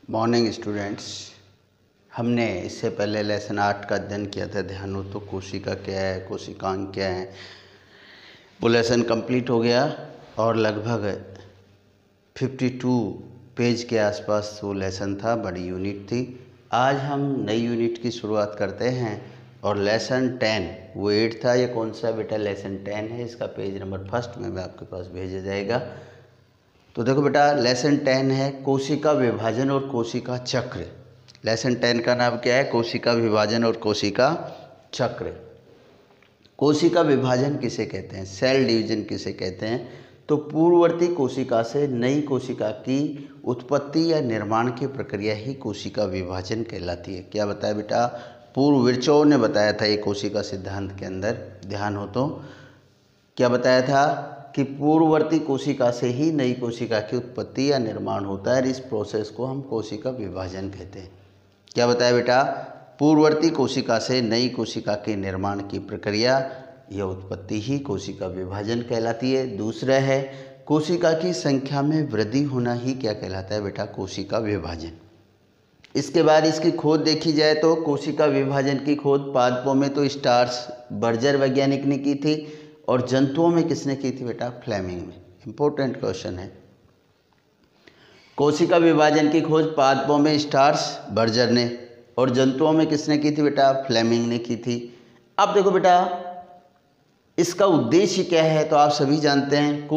Morning students. हमने इससे पहले लेसन 8 का अध्ययन किया था। ध्यान हो तो कोशिका क्या है, कोशिकांग क्या है, वो लेसन कंप्लीट हो गया और लगभग 52 पेज के आसपास वो लेसन था, बड़ी यूनिट थी। आज हम नई यूनिट की शुरुआत करते हैं और लेसन 10 वो 8 था। ये कौन सा बेटा लेसन 10 है, इसका पेज नंबर फर्स्ट में आपके पास भेजा जाएगा। तो देखो बेटा, लेसन 10 है कोशिका विभाजन और कोशिका चक्र। लेसन 10 का नाम क्या है? कोशिका विभाजन और कोशिका चक्र। कोशिका विभाजन किसे कहते हैं, सेल डिवीजन किसे कहते हैं? तो पूर्ववर्ती कोशिका से नई कोशिका की उत्पत्ति या निर्माण की प्रक्रिया ही कोशिका विभाजन कहलाती है। क्या बताया बेटा? पूर्वविरचों ने बताया था ये कोशिका सिद्धांत के अंदर। ध्यान हो तो क्या बताया था कि पूर्ववर्ती कोशिका से ही नई कोशिका की उत्पत्ति या निर्माण होता है और इस प्रोसेस को हम कोशिका विभाजन कहते हैं। क्या बताया बेटा? पूर्ववर्ती कोशिका से नई कोशिका के निर्माण की प्रक्रिया या उत्पत्ति ही कोशिका विभाजन कहलाती है। दूसरा है कोशिका की संख्या में वृद्धि होना ही क्या कहलाता है बेटा? कोशिका विभाजन। इसके बाद इसकी खोज देखी जाए तो कोशिका विभाजन की खोज पादपों में तो स्टार्स बर्जर वैज्ञानिक ने की थी और जंतुओं में किसने की थी बेटा? फ्लेमिंग में। इंपॉर्टेंट क्वेश्चन है। कोशिका विभाजन की खोज पादपों में स्टार्स बर्जर ने और जंतुओं में किसने की थी बेटा? फ्लेमिंग ने की थी। अब देखो बेटा, इसका उद्देश्य क्या है तो आप सभी जानते हैं।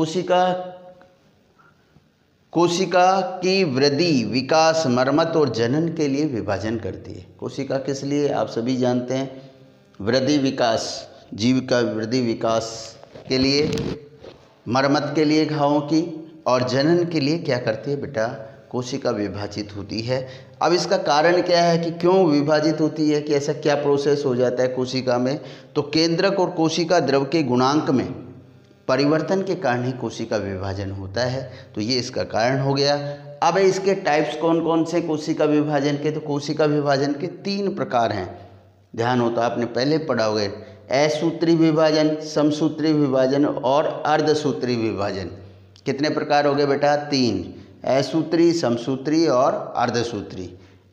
कोशिका की वृद्धि, विकास, मरम्मत और जनन के लिए विभाजन करती है। कोशिका किस लिए आप सभी जानते हैं? वृद्धि, विकास, जीव का वृद्धि विकास के लिए, मरम्मत के लिए घावों की, और जनन के लिए क्या करती है बेटा? कोशिका विभाजित होती है। अब इसका कारण क्या है कि क्यों विभाजित होती है, कि ऐसा क्या प्रोसेस हो जाता है कोशिका में? तो केंद्रक और कोशिका द्रव के गुणांक में परिवर्तन के कारण ही कोशिका विभाजन होता है। तो ये इसका कारण हो गया। अब इसके टाइप्स कौन कौन से कोशिका विभाजन के? तो कोशिका विभाजन के 3 प्रकार हैं। ध्यान हो तो आपने पहले पढ़ा होगा, असूत्री विभाजन, समसूत्री विभाजन और अर्धसूत्री विभाजन। कितने प्रकार हो गए बेटा? 3, असूत्री, समसूत्री और अर्धसूत्री।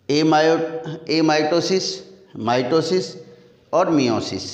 माइटोसिस, माइटोसिस और मियोसिस।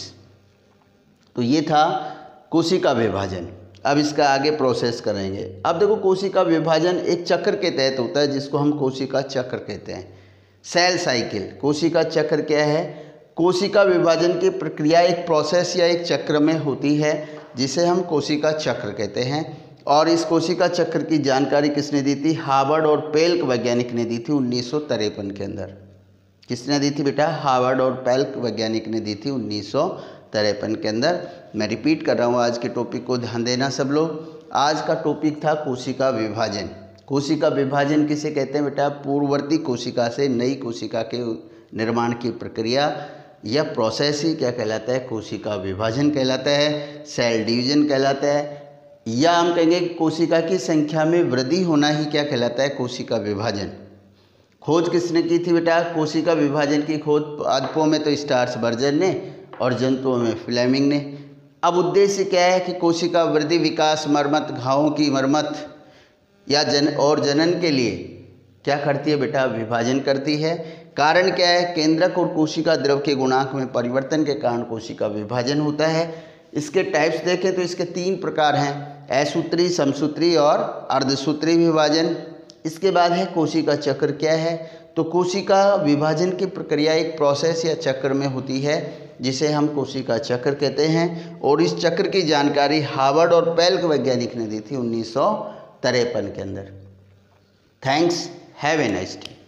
तो ये था कोशिका विभाजन। अब इसका आगे प्रोसेस करेंगे। अब देखो, कोशिका विभाजन एक चक्र के तहत होता है जिसको हम कोशिका चक्र कहते हैं। Cell cycle. कोशिका चक्र क्या है? कोशिका विभाजन की प्रक्रिया एक प्रोसेस या एक चक्र में होती है जिसे हम कोशिका चक्र कहते हैं। और इस कोशिका चक्र की जानकारी किसने दी थी? हार्वर्ड और पेल्क वैज्ञानिक ने दी थी 1953 के अंदर। किसने दी थी बेटा? हार्वर्ड और पेल्क वैज्ञानिक ने दी थी 1953 के अंदर। मैं रिपीट कर रहा हूँ, आज के टॉपिक को ध्यान देना सब लोग। आज का टॉपिक था कोशिका विभाजन। कोशिका विभाजन किसे कहते हैं बेटा? पूर्ववर्ती कोशिका से नई कोशिका के निर्माण की प्रक्रिया यह प्रोसेस ही क्या कहलाता है? कोशिका विभाजन कहलाता है, सेल डिवीजन कहलाता है, या हम कहेंगे कोशिका की संख्या में वृद्धि होना ही क्या कहलाता है? कोशिका विभाजन। खोज किसने की थी बेटा? कोशिका विभाजन की खोज पादपों में तो स्टार्स बर्जर ने और जंतुओं में फ्लेमिंग ने। अब उद्देश्य क्या है कि कोशिका वृद्धि, विकास, मरम्मत, घावों की मरम्मत या जनन के लिए क्या करती है बेटा? विभाजन करती है। कारण क्या है? केंद्रक और कोशिका द्रव के गुणांक में परिवर्तन के कारण कोशिका विभाजन होता है। इसके टाइप्स देखें तो इसके 3 प्रकार हैं, असूत्री, समसूत्री और अर्धसूत्री विभाजन। इसके बाद है कोशिका चक्र। क्या है? तो कोशिका विभाजन की प्रक्रिया एक प्रोसेस या चक्र में होती है जिसे हम कोशिका चक्र कहते हैं। और इस चक्र की जानकारी हार्वर्ड और पेल्क वैज्ञानिक ने दी थी 1953 के अंदर। Thanks, have a nice day.